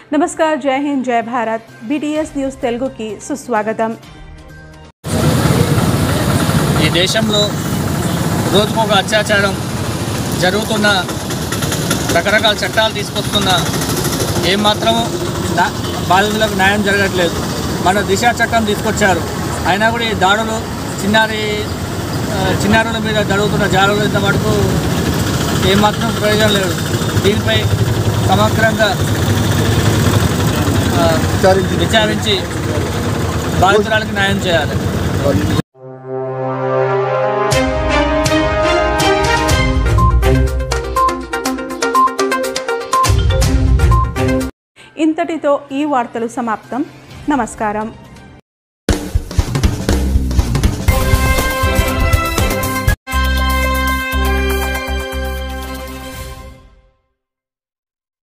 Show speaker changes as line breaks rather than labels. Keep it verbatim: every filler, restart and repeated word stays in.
नमस्कार, जय हिंद, जय भारत। बीटीएस न्यूज़ तेलुगु की सुस्वागतम।
ఈ దేశంలో రోజుకు ఒక అత్యాచారం జరుగుతున్న రకరకాల చట్టాలు తీసుకొస్తున్న ఏమాత్రం బాధితులకు న్యాయం జరగట్లేదు। మన దిశ చట్టం తీసుకొచ్చారు, అయినా కూడా ఈ దాడులు చిన్నారి చిన్నారుల మీద జరుగుతున్న జారులు ఇంత వరకు ఏమాత్రం ప్రయోజనం లేదు। దీనిపై సమగ్రంగా విచారించి బాధితురాలకు న్యాయం చేయాలి।
ఇంతటితో ఈ వార్తలు సమాప్తం। నమస్కారం।